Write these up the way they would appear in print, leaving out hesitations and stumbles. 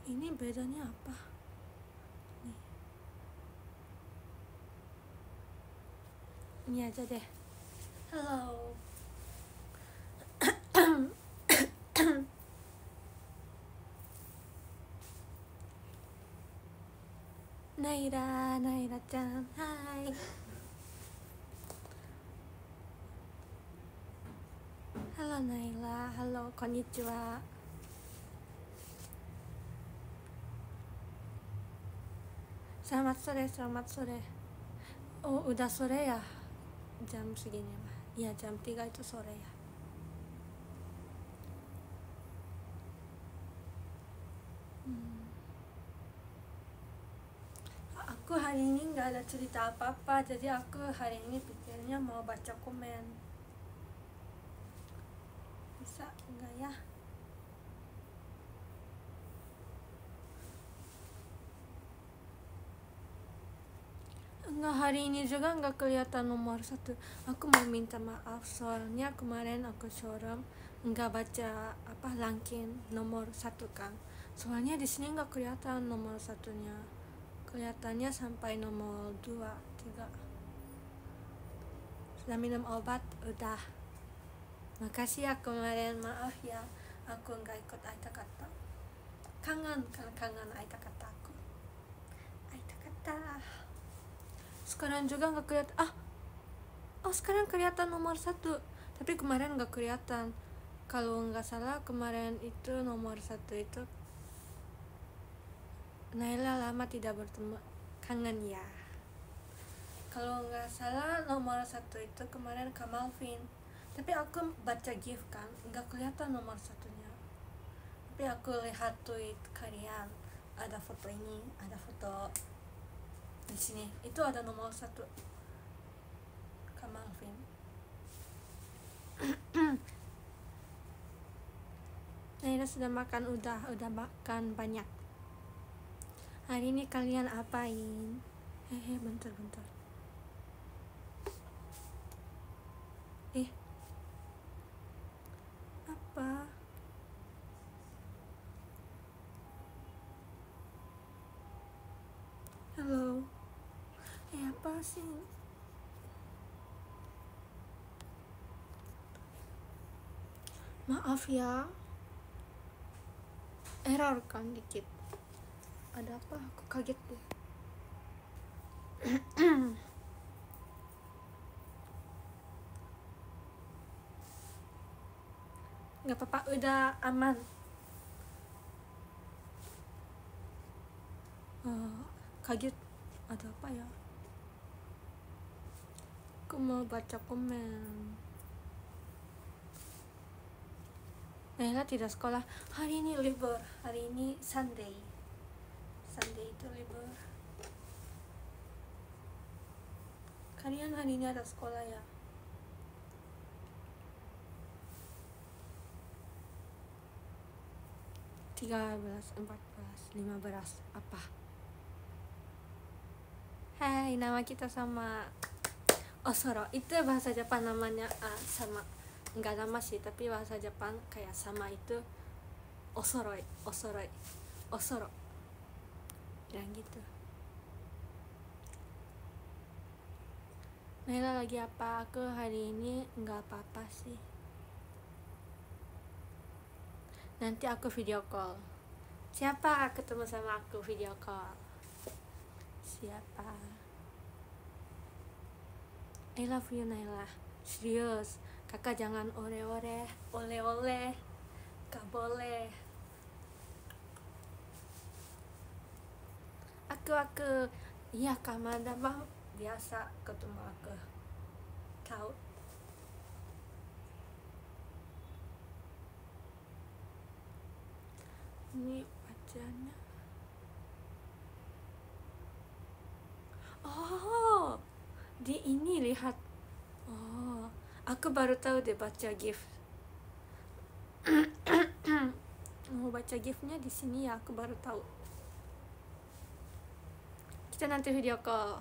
Ini bedanya apa? Nih. Ini aja deh. Halo. Naira-chan, hai. Halo Naila, halo, konnichiwa. Selamat sore. Oh, udah sore ya? Jam segini mah. Iya, jam 3 itu sore ya. Aku hari ini nggak ada cerita apa-apa, jadi aku hari ini pikirnya mau baca komen. Bisa nggak ya? Enggak, hari ini juga nggak kelihatan nomor 1. Aku mau minta maaf soalnya kemarin aku showroom nggak baca apa ranking nomor 1 kan. Soalnya di sini nggak kelihatan nomor 1-nya. Kelihatannya sampai nomor 2, 3. Sudah minum obat? Udah. Makasih ya kemarin, maaf ya aku nggak ikut Aita kata. Kangen Aita kata aku. Aita kata. Sekarang juga nggak kelihatan. Oh sekarang kelihatan nomor 1, tapi kemarin nggak kelihatan. Kalau nggak salah kemarin itu nomor 1 itu Naila, lama tidak bertemu, kangen ya. Kalau nggak salah nomor 1 itu kemarin Kamalvin, tapi aku baca gift kan nggak kelihatan nomor 1-nya. Tapi aku lihat tweet kalian, ada foto ini, ada foto di sini, itu ada nomor 1 Kamalvin. Naila sudah makan? Udah makan banyak. Hari ini kalian apain? Bentar. Apa? Halo. Apa sih? Maaf ya. Error kan dikit. Ada apa? Aku kaget deh. Gak apa-apa, udah aman. Kaget, ada apa ya? Aku mau baca komen. Naila tidak sekolah. Hari ini libur. Hari ini Sunday itu libur. Kalian hari ini ada sekolah ya? Tiga belas, 14, 15 apa? Hai, nama kita sama. Osoro itu bahasa Jepang namanya. Sama, nggak nama sih, tapi bahasa Jepang kayak sama itu osoro yang gitu. Naila lagi apa? Aku hari ini nggak apa-apa sih. Nanti aku video call. Siapa ketemu sama aku video call? Siapa? I love you Naila. Serius, kakak jangan oleh-oleh. Gak boleh. Aku iya, Kamada bang biasa ketemu aku. Tahu. Ini wajahnya. Oh, di ini lihat. Oh, aku baru tahu deh baca gift. Mau baca giftnya di sini ya, aku baru tahu. Kita nanti video call.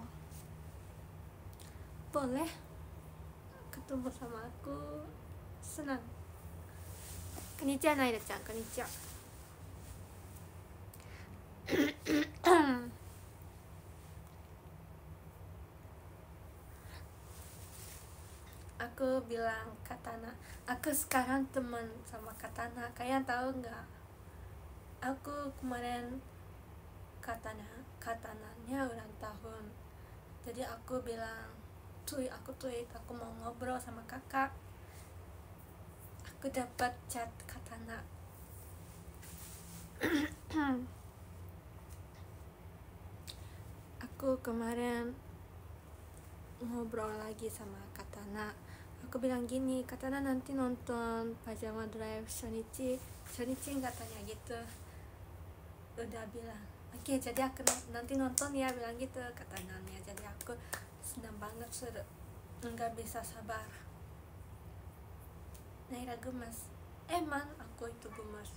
Boleh ketemu sama aku, senang. Konnichiwa Naila-chan, konnichiwa. Aku bilang Katana, aku sekarang teman sama Katana. Kalian tahu nggak? Aku kemarin Katananya ulang tahun. Jadi aku bilang, aku tweet, aku mau ngobrol sama kakak. Aku dapat chat Katana. Aku kemarin ngobrol lagi sama Katana. Aku bilang gini, Katana nanti nonton Pajama Drive Shonichi katanya gitu. Udah bilang, oke, jadi aku nanti nonton ya, bilang gitu Katananya. Jadi aku senang banget, nggak bisa sabar. Naira gemes, emang aku itu gemes.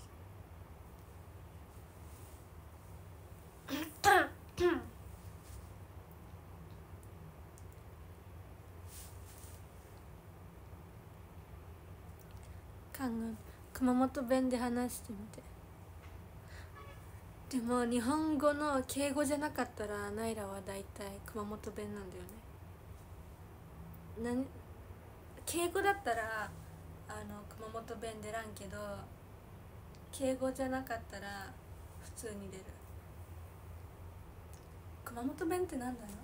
Kangen. Kumamoto 弁で話してみて。でも日本語の敬語じゃなかったらナイラはだいたい熊本弁なんだよね。敬語だったら熊本弁出らんけど、敬語じゃなかったら普通に出る。熊本弁ってなんだろ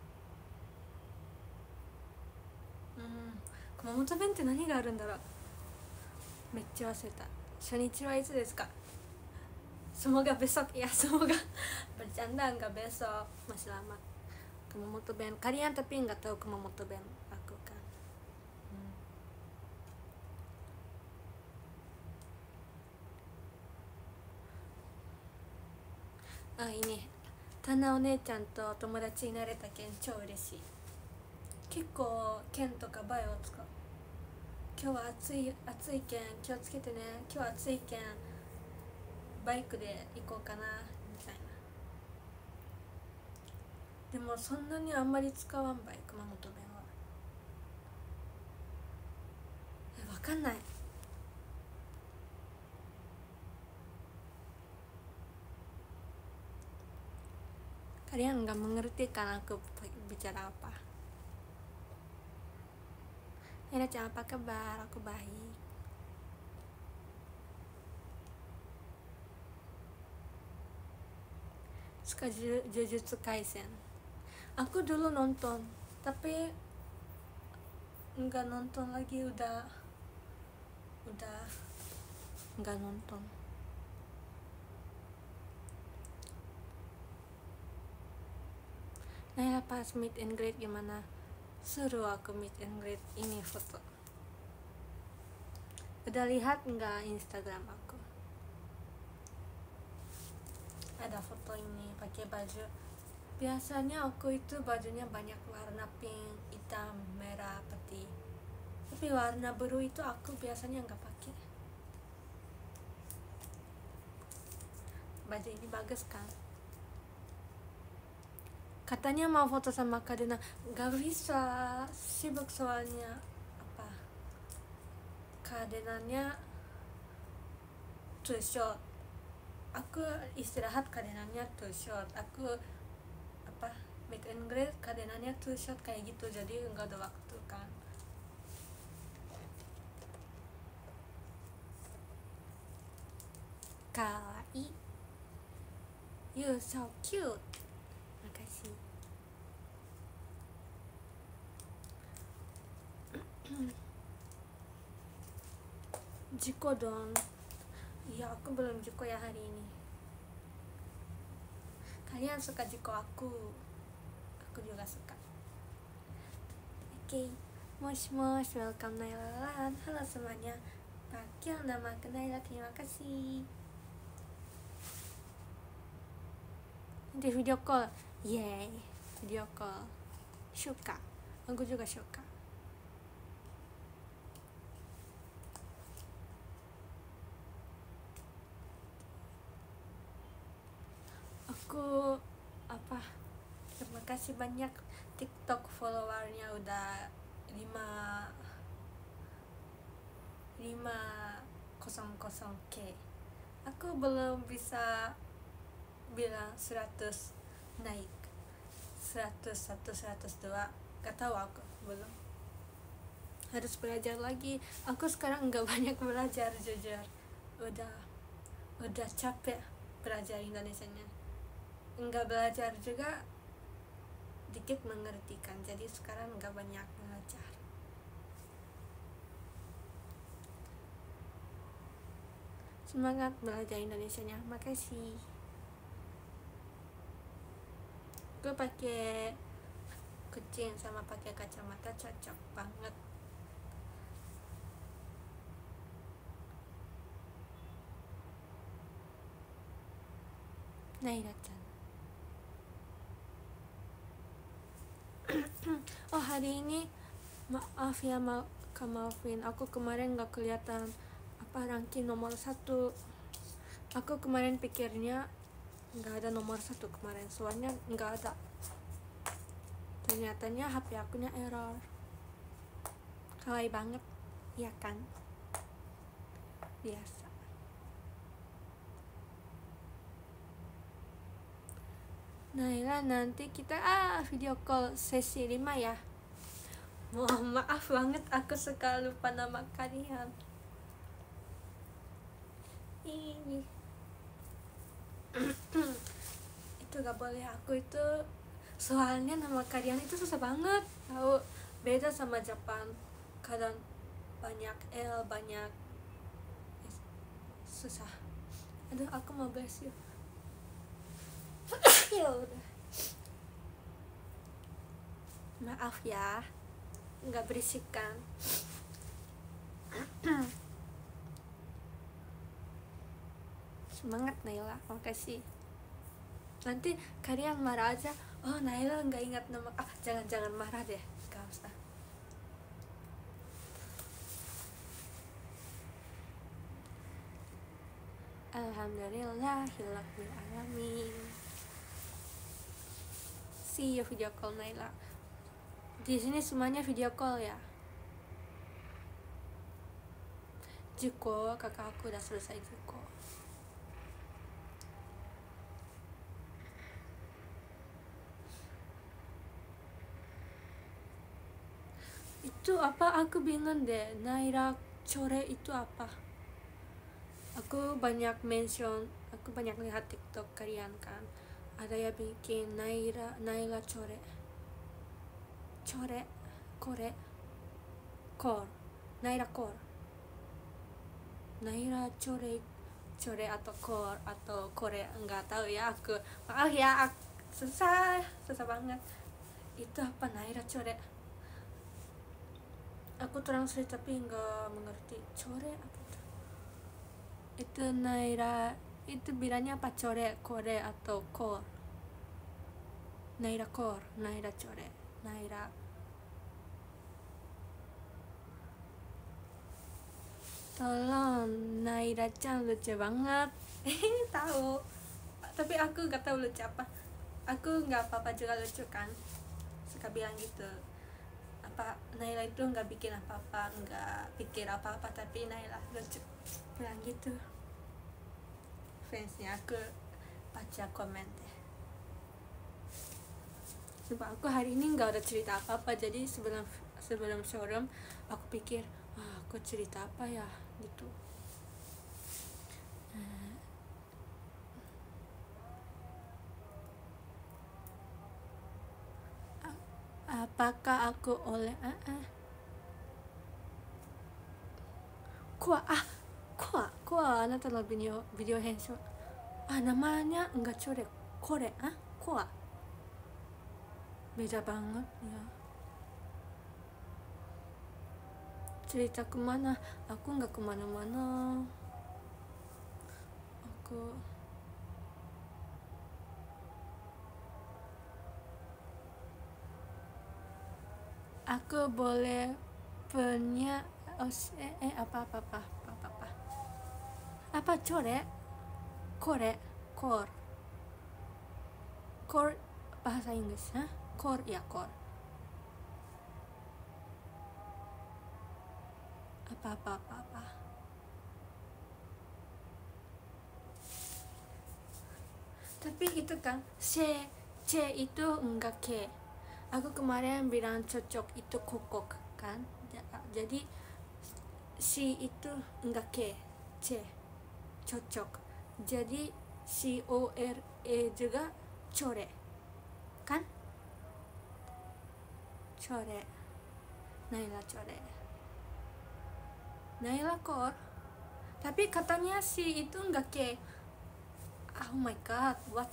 う。熊本弁って何があるんだろう。めっちゃ忘れた。初日はいつですか。Semoga besok ya, semoga bercanda nggak besok, masih lama. Kumamoto Ben, kalian tapi nggak tahu Kumamoto Ben aku kan. Ini Tana お姉ちゃんと友達になれたけん超嬉しい。結構剣とかバイを使う。今日は暑いけん気をつけてね。今日は暑いけんバイクで行こうかなみたいな。でもそんなにあんまり使わんばい、熊本弁は。わかんない。Kalian nggak mengerti kan aku bicara apa. Naira-chan, apa kabar? Aku baik. Suka Jujutsu Kaisen. Aku dulu nonton, tapi nggak nonton lagi, udah nggak nonton. Naira pas meet and greet gimana? Seru aku meet and greet. Ini foto. Udah lihat nggak Instagram aku? Ada foto ini pakai baju. Biasanya aku itu bajunya banyak warna pink, hitam, merah, putih. Tapi warna biru itu aku biasanya nggak pakai. Baju ini bagus kan? Katanya mau foto sama Kadena, nggak bisa, sibuk soalnya. Apa? Kadenanya two shot. Aku istirahat, Kadenanya two shot. Aku meet and greet, Kadenanya two shot kayak gitu, jadi nggak ada waktu kan. Kawaii, you so cute. Makasih. Jiko dong. Iya, aku belum jiko ya hari ini. Kalian suka jiko aku juga suka. Oke, mosh, welcome Naila. Halo semuanya, panggil nama aku Naila, terima kasih. Nanti video call, yay, video call. Suka, aku juga suka. Aku terima kasih banyak TikTok followernya udah 500k. Aku belum bisa bilang 100 naik, 101, 102, gak tahu aku belum, harus belajar lagi. Aku sekarang nggak banyak belajar jujur, udah capek belajar Indonesianya, nggak belajar juga dikit mengerti kan, jadi sekarang nggak banyak belajar. Semangat belajar Indonesianya, makasih. Gue pakai kucing sama pakai kacamata cocok banget. Naira-chan. Oh hari ini maaf ya Kak Malvin, aku kemarin gak kelihatan ranking nomor 1. Aku kemarin pikirnya gak ada nomor 1 kemarin, soalnya gak ada, ternyatanya HP akunya error. Kawaii banget ya kan, biasa. Naila nanti kita video call sesi 5 ya. Mohon maaf banget aku suka lupa nama kalian. Ini itu gak boleh, aku itu soalnya nama kalian itu susah banget tahu, beda sama Jepang, kadang banyak L, banyak susah. Aduh aku mau bless you. Ya udah, maaf ya nggak berisik kan. Semangat Naila, makasih. Nanti kalian marah aja, oh Naila nggak ingat nama. Jangan marah deh, gak usah. Alhamdulillahirabbil alamin. See you video call Naila. Di sini semuanya video call ya. Juko, kakak aku udah selesai Juko. Itu apa? Aku bingung deh. Naira core itu apa? Aku banyak mention, aku banyak lihat TikTok kalian kan. Ada yang bikin Naira core, kore, core, Naira core, Naira core atau core atau kore, enggak tahu ya aku. Maaf ya, susah banget. Itu apa Naira core? Aku translate tapi enggak mengerti. Core apa itu? Naira itu bilangnya apa? Kore atau core? Naira core, Naira core, Naira. Tolong, Naira-chan lucu banget. Tahu, tapi aku gak tahu lucu apa. Aku nggak apa-apa juga lucu kan, suka bilang gitu. Apa Naila itu nggak bikin apa-apa, nggak pikir apa-apa, tapi Naila lucu, bilang gitu. Fansnya aku baca komen deh. Sumpah aku hari ini nggak ada cerita apa-apa, jadi sebelum showroom aku pikir aku cerita apa ya gitu. Apakah aku oleh Koa あなたのビデオ編集namanya enggak core, kore Koa, beda banget ya. Cerita kemana? Aku nggak kemana-mana. Aku boleh punya apa core, core bahasa Inggris core ya, core apa Tapi itu kan C itu enggak K. Aku kemarin bilang cocok itu kokok kan. Jadi C itu enggak K, C cocok. Jadi CORE juga core kan, core. Naila core, Naila Kor. Tapi katanya C itu enggak K. Oh my god, what?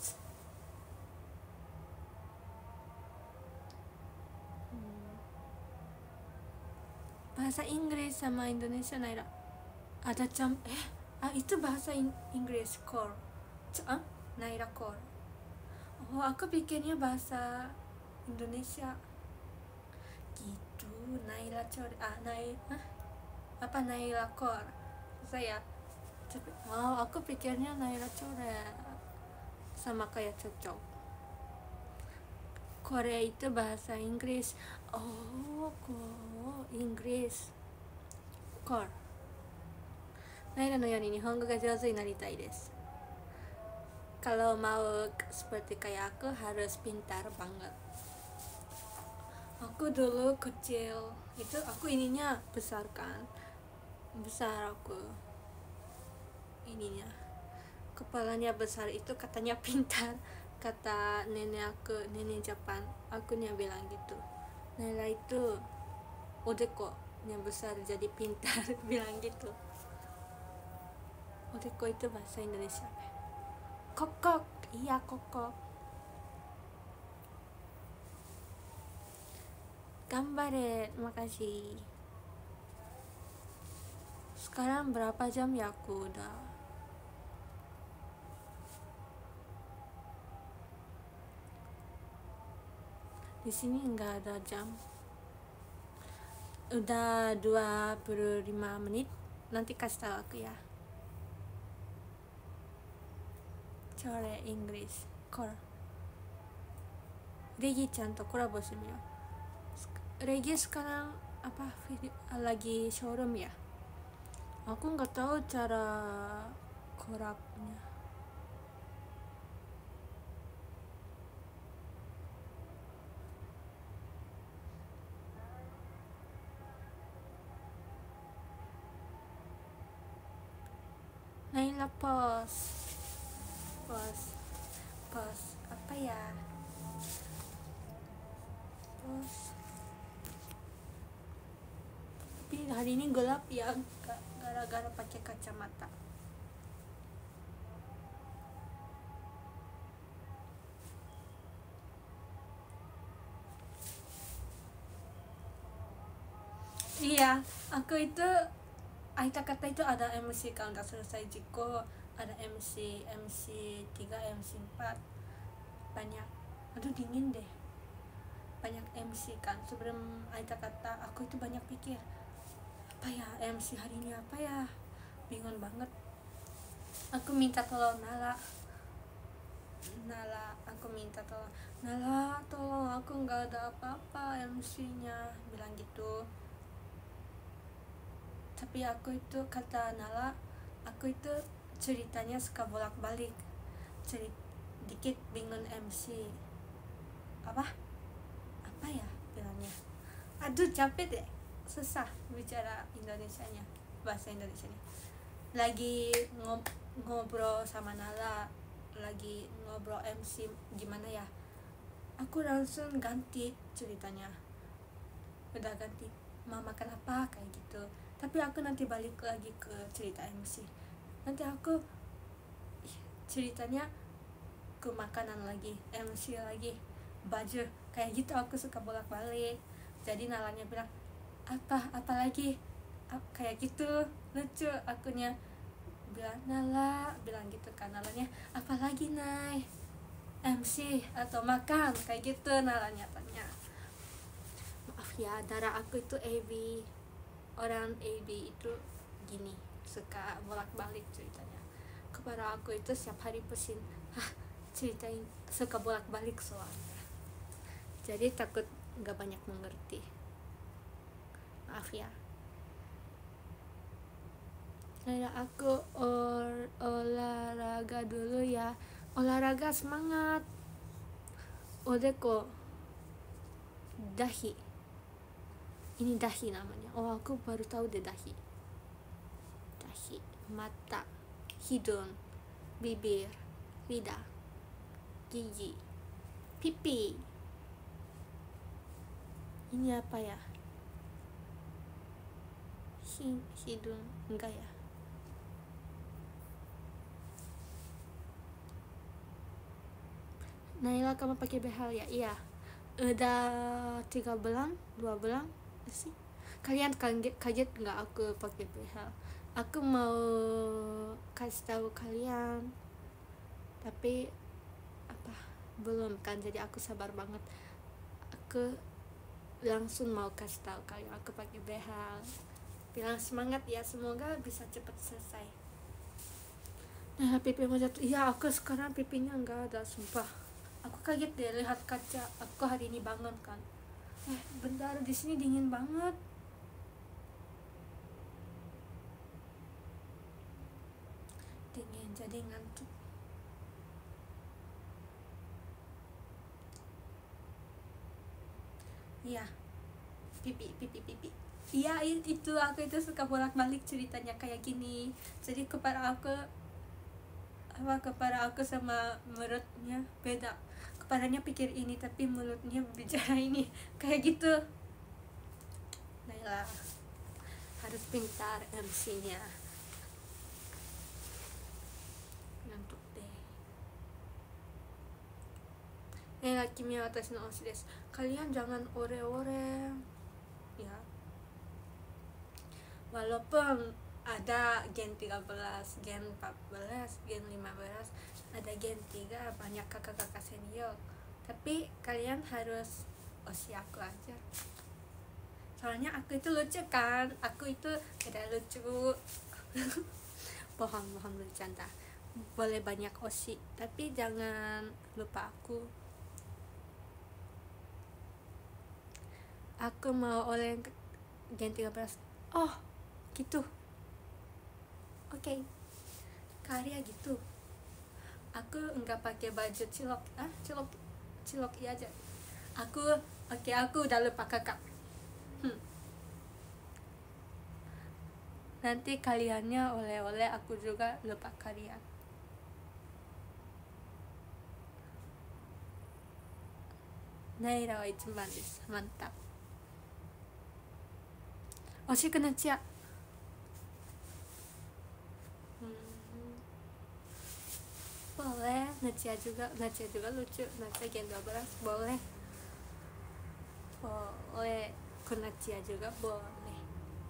Bahasa Inggris sama Indonesia Naila ada itu bahasa Inggris core. Naila core. Oh, aku pikirnya bahasa Indonesia gitu. Naila core, Naila core saya. Aku pikirnya Naila core sama kayak cocok. Korea itu bahasa Inggris. Inggris core. Naila no yoni Nihongo ga jouzu ni naritai desu. Kalau mau seperti kayak aku harus pintar banget. Aku dulu kecil itu aku ininya besar kan, besar aku ininya, kepalanya besar itu katanya pintar. Kata nenek aku, nenek Jepang, akunya bilang gitu. Naila itu odeko yang besar jadi pintar bilang gitu. Odeko itu bahasa Indonesia kokok. Iya, kokok. Gambare, makasih. Sekarang berapa jam ya aku udah? Di sini enggak ada jam. Udah 25 menit. Nanti kasih tahu aku ya. Core Inggris core. Regi chan to kolabo suruyo. Regi sekarang lagi showroom ya. Aku nggak tahu cara collabnya. Naila pos apa ya, pos. Tapi hari ini gelap ya, gara-gara pakai kacamata. Iya, aku itu Aita kata itu ada MC kalau nggak selesai Jiko, ada MC 3, MC 4, banyak. Aduh dingin deh, banyak MC kan. Sebelum Aita kata aku itu banyak pikir apa ya MC hari ini, apa ya, bingung banget. Aku minta tolong Nala, aku minta tolong Nala, tolong aku nggak ada apa-apa MC-nya, bilang gitu. Tapi aku itu kata Nala, aku itu ceritanya suka bolak-balik, dikit bingung MC apa ya bilangnya. Aduh capek deh, susah bicara Indonesianya, bahasa Indonesianya. Lagi ngobrol sama Nala, lagi ngobrol MC gimana ya, aku langsung ganti ceritanya, udah ganti mau makan apa kayak gitu. Tapi aku nanti balik lagi ke cerita MC, nanti aku ceritanya ke makanan lagi, MC lagi, baju kayak gitu. Aku suka bolak-balik. Jadi Nalanya bilang apa lagi kayak gitu, lucu. Akunya bilang Nala bilang gitu kan, Nalanya apa lagi Nay, MC atau makan kayak gitu. Nalanya tanya. Maaf ya, darah aku itu AB, orang AB itu gini, suka bolak-balik ceritanya. Kepada aku itu setiap hari pusing ceritain, suka bolak-balik soalnya, jadi takut nggak banyak mengerti. Maaf ya. Aku olahraga dulu ya. olahraga semangat. Odeko dahi, ini dahi namanya. Oh, aku baru tahu deh dahi. Dahi, mata, hidung, bibir, lidah, gigi, pipi. Ini apa ya? Hidung enggak ya? Naila, kamu pakai behel ya? Iya. Udah 3 bulan, 2 bulan sih. Kalian kaget nggak aku pakai behel? Aku mau kasih tahu kalian, tapi apa, belum kan, jadi aku sabar banget. Aku langsung mau kasih tahu kalian aku pakai behel. Bilang semangat ya, semoga bisa cepat selesai. Nah, pipi mau jatuh. Iya, aku sekarang pipinya nggak ada, sumpah. Aku kaget deh lihat kaca. Aku hari ini bangun kan. Bentar, di sini dingin banget. Dingin, jadi ngantuk. Iya, pipi. Iya, itu aku itu suka bolak-balik ceritanya kayak gini. Jadi kepala aku sama mulutnya beda. Kepalanya pikir ini tapi mulutnya bicara ini, kayak gitu. Naila harus pintar MC-nya. Ngantuk deh. Naila, kimi wa watashi no oshi desu. Kalian jangan ore-ore ya. Walaupun ada gen 13, gen 14, gen 15, ada gen 3, banyak kakak-kakak senior, tapi kalian harus oshi aku aja. Soalnya aku itu lucu kan, aku itu tidak lucu. bohong bercanda. Boleh banyak oshi, tapi jangan lupa aku. Aku mau oleh gen 13. Oh gitu, oke. Karya gitu. Aku enggak pakai baju cilok iya aja. Aku udah lupa kakak. Nanti kaliannya oleh-oleh, aku juga lupa kalian. Naira wa ichiban desu, mantap. Oshiku Nacia. Boleh, Nacia juga lucu. Nacia gen 12 boleh. Kunacia juga boleh.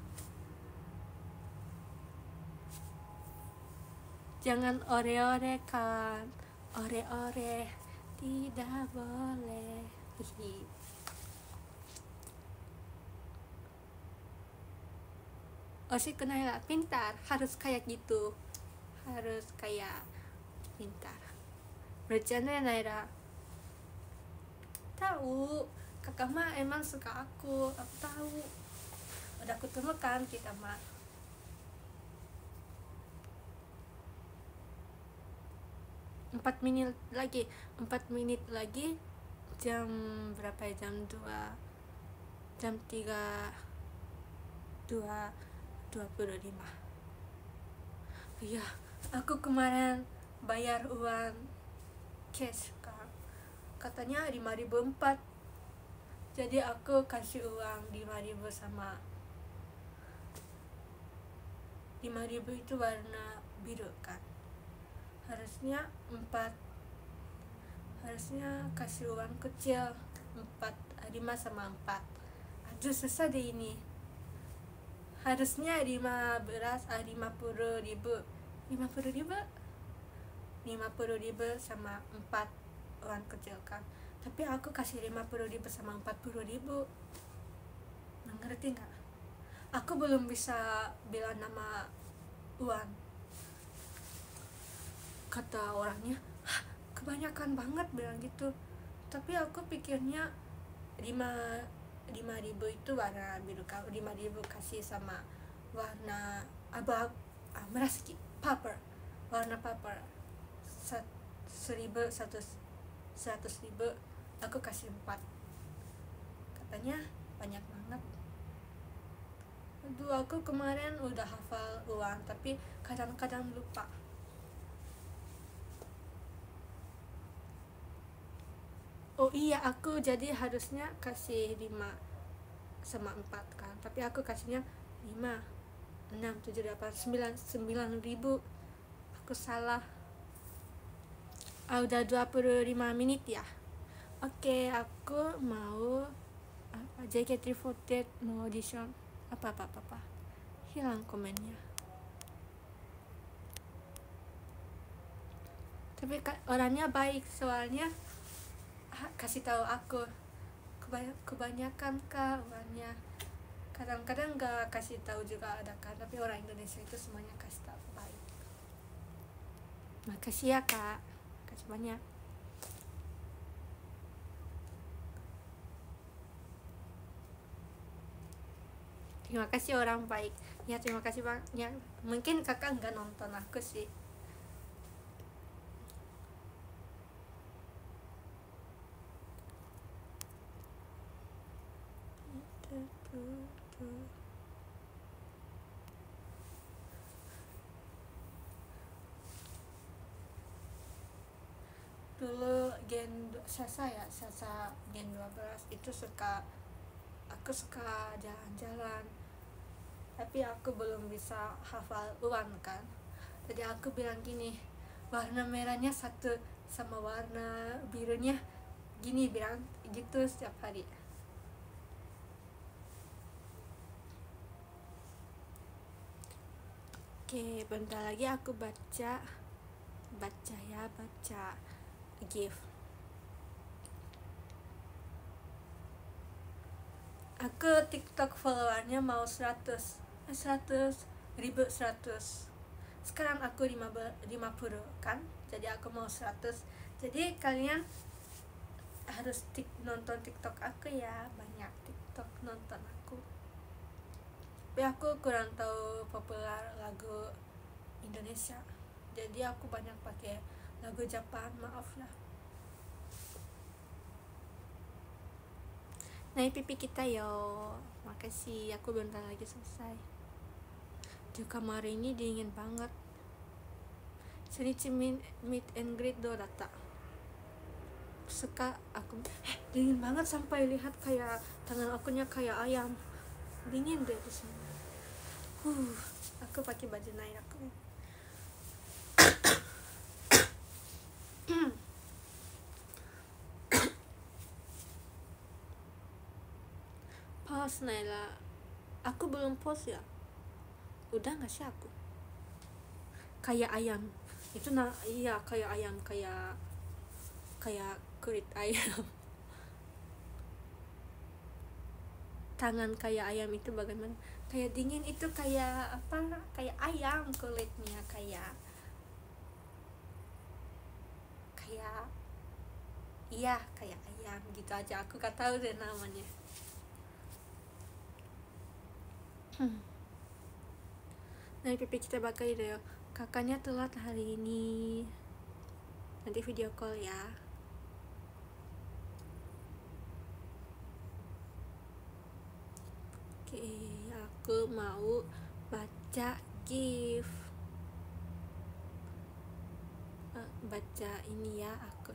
Jangan ore-ore kan. Ore-ore tidak boleh. Hihi. Oshiku Naila, pintar, harus kayak gitu. Harus kayak pintar. Bercanda ya Naira. Tahu, kakak mah emang suka aku tahu. Udah ketemu kan kita mah. Empat menit lagi. Jam berapa ya? Jam 2, jam 3, 2:25. Iya, aku kemarin bayar uang cash kan, katanya 5.004. Jadi aku kasih uang 5.000 sama 5.000 itu warna biru kan, harusnya kasih uang kecil 5 sama 4. Aduh, susah deh ini. Harusnya 50.000 sama 4 uang kecil kan, tapi aku kasih 50.000 sama 40.000. Ngerti nggak? Aku belum bisa bilang nama uang. Kata orangnya, kebanyakan banget bilang gitu. Tapi aku pikirnya 5.000 itu warna biru, 5.000 kasih sama warna merah sedikit, warna paper 100.000 aku kasih 4. Katanya banyak banget. Aduh, aku kemarin udah hafal uang tapi kadang-kadang lupa. Oh iya, aku jadi harusnya kasih 5 sama 4 kan, tapi aku kasihnya 5, 6, 7, 8, 9 ribu. Aku salah. Udah 25 menit ya. Oke, aku mau JKT48 mau audition. Apa hilang komennya. Tapi orangnya baik, soalnya kasih tahu aku kebanyakan kak orangnya. Kadang-kadang gak kasih tahu juga ada kan, tapi orang Indonesia itu semuanya kasih tahu baik. Makasih ya kak, kasih banyak. Terima kasih orang baik ya, terima kasih banyak. Mungkin kakak nggak nonton aku sih. Dulu Sasa Gen 12 itu aku suka jalan-jalan, tapi aku belum bisa hafal ulang kan. Jadi aku bilang gini, warna merahnya satu sama warna birunya gini, bilang gitu setiap hari. Oke, bentar lagi aku baca gift. Aku TikTok followernya mau 100.100. Sekarang aku 50 kan, jadi aku mau 100. Jadi kalian harus nonton TikTok aku ya, banyak TikTok nonton aku. Tapi aku kurang tahu populer lagu Indonesia, jadi aku banyak pakai lagu Jepang, maaf lah. Naik pipi kita yo, makasih. Aku bentar lagi selesai. Di kamar ini dingin banget. Senichi meet and greet do data. Suka aku dingin banget sampai lihat kayak tangan akunya kayak ayam. Dingin deh di sini. Aku pakai baju naik aku. Pause Naila. Aku belum pause ya. Udah nggak sih aku? Kayak ayam. Itu iya kayak ayam, kayak kulit ayam. Tangan kayak ayam itu bagaimana? Kayak dingin itu kayak apa? Kayak ayam kulitnya, kayak iya kayak ayam gitu aja. Aku gak tahu deh namanya. Nah, pipi kita bakal deh. Kakaknya telat hari ini. Nanti video call ya. Oke, aku mau baca gift. Baca ini ya aku.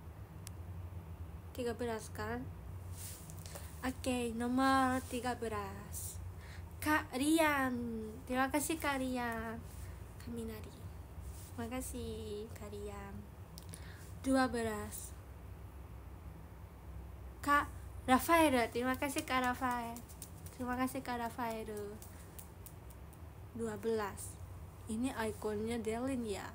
13 kan? Oke, nomor 13. Kak Rian. Terima kasih Kak Rian. Kaminari. Terima kasih Kak Rian. 12. Kak Rafael. Terima kasih Kak Rafael. Terima kasih Kak Rafael. 12. Ini ikonnya Delin ya.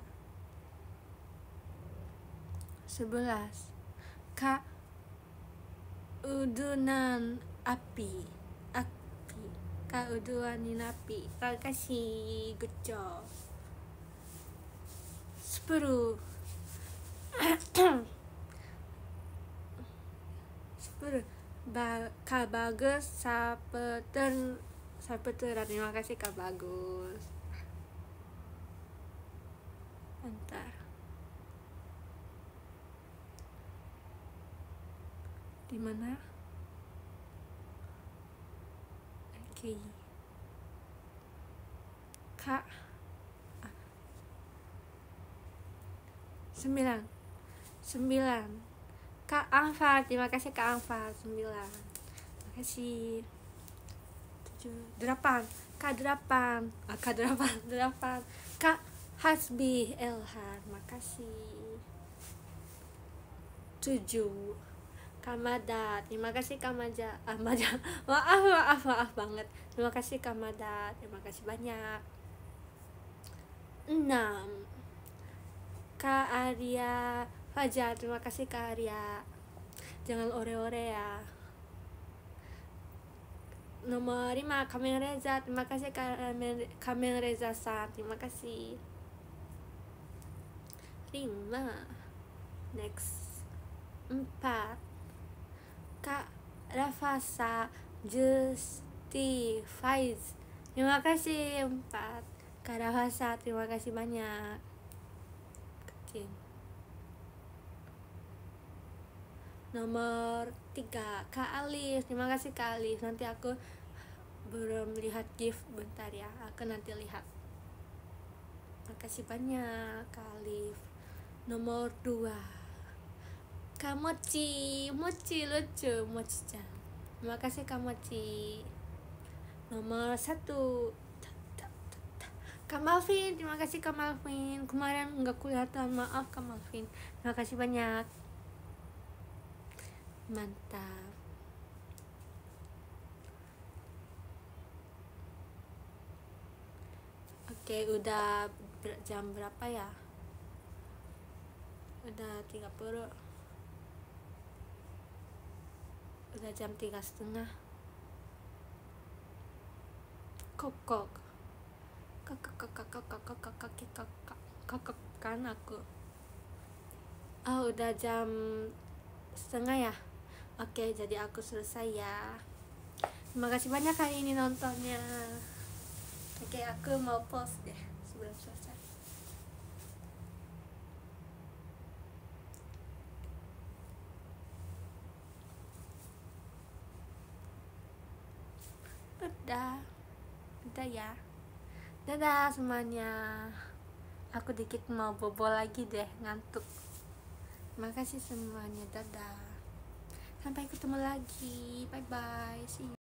11. Kak Udunan Api. Kak Uduanin Api. Terima kasih. Good job. 10. 10. Kak Bagus Sapeter. Terima kasih Kak Bagus. Bentar. Di mana? Oke. Kak 9 Kak Anfar, terima kasih Kak Anfar. 9, terima kasih. 7, 8 Kak 8 Kak 8 Kak Hasbi Elhan, makasih. 7 Kak Mada, terima kasih Kak Maja. Maaf banget. Terima kasih Kak Mada, terima kasih banyak. 6 Kak Arya Fajar, terima kasih Kak Arya. Jangan ore-ore ya. Nomor 5 Kameng Reza, terima kasih Kameng Reza san, terima kasih. 5 Next 4 Kak Rafasa Justifies, terima kasih 4 Kak Rafasa, terima kasih banyak. Kecil. Nomor 3 Kak Alif, terima kasih Kak Alif. Nanti aku belum lihat gift, bentar ya, aku nanti lihat. Makasih banyak Kak Alif. Nomor 2 Kak Mochi lucu, Mochi-chan, terima kasih Kak Mochi. Nomor 1 Kak Malvin, terima kasih Kak Malvin. Kemarin nggak kelihatan, maaf Kak Malvin. Terima kasih banyak. Mantap. Oke, udah jam berapa ya? Udah 30. Udah jam 3:30. Kokok kan aku. Udah jam setengah ya. Oke, jadi aku selesai ya. Terima kasih banyak hari ini nontonnya. Oke, aku mau pause deh sebelum selesai. Udah ya. Dadah semuanya. Aku dikit mau bobo lagi deh, ngantuk. Terima kasih semuanya, dadah. Sampai ketemu lagi, bye bye, see you.